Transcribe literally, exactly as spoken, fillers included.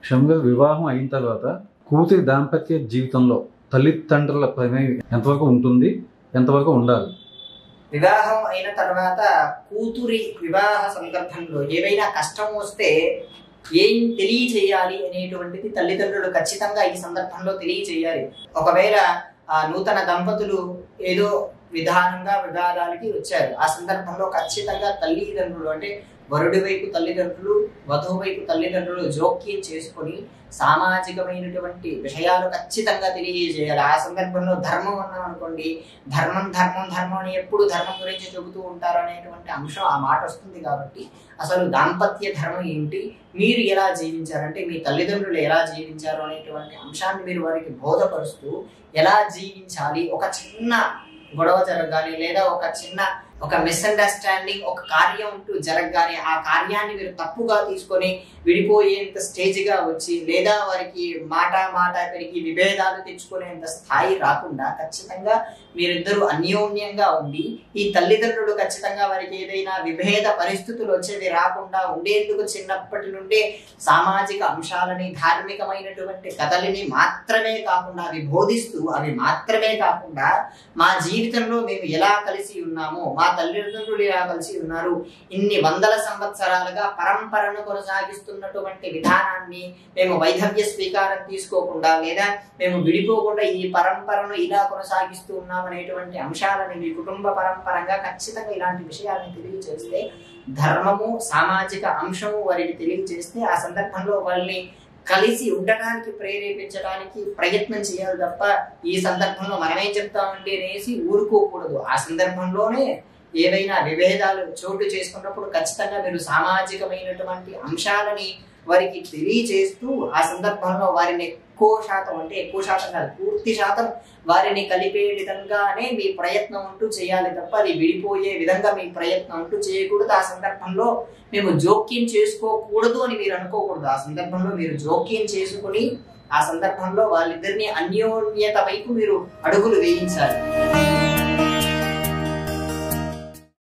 క్షణంగా వివాహం అయిన తర్వాత కూతురి దాంపత్య జీవితంలో తల్లిదండ్రుల ప్రమేయం ఎంతవరకు ఉంటుంది, ఎంతవరకు ఉండాలి? వివాహం అయిన తర్వాత కూతురి వివాహ సందర్భంలో ఏవైనా కష్టం వస్తే ఏం తెలియచేయాలి అనేటువంటిది తల్లిదండ్రులు ఖచ్చితంగా ఈ సందర్భంలో తెలియచేయాలి. ఒకవేళ ఆ నూతన దంపతులు ఏదో విధానంగా వివాదాలకి వచ్చారు, ఆ సందర్భంలో ఖచ్చితంగా తల్లిదండ్రులు అంటే వరుడి వైపు తల్లిదండ్రులు, వధువు వైపు తల్లిదండ్రులు జోక్యం చేసుకొని సామాజికమైనటువంటి విషయాలు ఖచ్చితంగా తెలియజేయాలి. ఆ సందర్భంలో ధర్మం అన్నాం అనుకోండి, ధర్మం ధర్మం ధర్మం అని ఎప్పుడు ధర్మం గురించి చెబుతూ ఉంటారు అనేటువంటి అంశం ఆ మాట వస్తుంది. కాబట్టి అసలు దాంపత్య ధర్మం ఏంటి, మీరు ఎలా జీవించారంటే మీ తల్లిదండ్రులు ఎలా జీవించారు అనేటువంటి అంశాన్ని మీరు వారికి బోధపరుస్తూ ఎలా జీవించాలి, ఒక చిన్న గొడవ జరగగానే లేదా ఒక చిన్న ఒక మిస్అండర్స్టాండింగ్ ఒక కార్యం అంటూ జరగగానే ఆ కార్యాన్ని మీరు తప్పుగా తీసుకొని విడిపోయేంత స్టేజ్గా వచ్చి లేదా వారికి మాట మాట పెరిగి విభేదాలు తెచ్చుకునేంత స్థాయి రాకుండా ఖచ్చితంగా మీరిద్దరూ అన్యోన్యంగా ఉండి ఈ తల్లిదండ్రులు ఖచ్చితంగా వారికి ఏదైనా విభేద పరిస్థితులు వచ్చేది రాకుండా ఉండేందుకు చిన్నప్పటి నుండే సామాజిక అంశాలని ధార్మికమైనటువంటి కథలని మాత్రమే కాకుండా అవి బోధిస్తూ అవి మాత్రమే కాకుండా మా జీవితంలో మేము ఎలా కలిసి ఉన్నామో, మా తల్లిదండ్రులు ఎలా కలిసి ఉన్నారు, ఇన్ని వందల సంవత్సరాలుగా పరంపరను కొనసాగిస్తున్నటువంటి విధానాన్ని మేము వైధవ్య స్వీకారం తీసుకోకుండా లేదా మేము విడిపోకుండా ఈ పరంపరను ఇలా కొనసాగిస్తూ ఉన్నాం అనేటువంటి అంశాలని మీ కుటుంబ పరంపరంగా ఖచ్చితంగా ఇలాంటి విషయాలను తెలియజేస్తే, ధర్మము సామాజిక అంశము వారికి తెలియజేస్తే ఆ సందర్భంలో వాళ్ళని కలిసి ఉండటానికి ప్రేరేపించడానికి ప్రయత్నం చేయాలి తప్ప ఈ సందర్భంలో మనమేం చెప్తామంటే అనేసి ఊరుకోకూడదు. ఆ సందర్భంలోనే ఏవైనా విభేదాలు చోటు చేసుకున్నప్పుడు ఖచ్చితంగా మీరు సామాజికమైనటువంటి అంశాలని వారికి తెలియజేస్తూ ఆ సందర్భంలో వారిని ఎక్కువ శాతం అంటే ఎక్కువ శాతం కాదు పూర్తి శాతం వారిని కలిపే విధంగానే మీ ప్రయత్నం అంటూ చేయాలి తప్ప అది విడిపోయే విధంగా మీ ప్రయత్నం అంటూ చేయకూడదు. ఆ సందర్భంలో మేము జోక్యం చేసుకోకూడదు అని మీరు అనుకోకూడదు. ఆ సందర్భంలో మీరు జోక్యం చేసుకుని ఆ సందర్భంలో వాళ్ళిద్దరిని అన్యోన్యత వైపు మీరు అడుగులు వేయించాలి.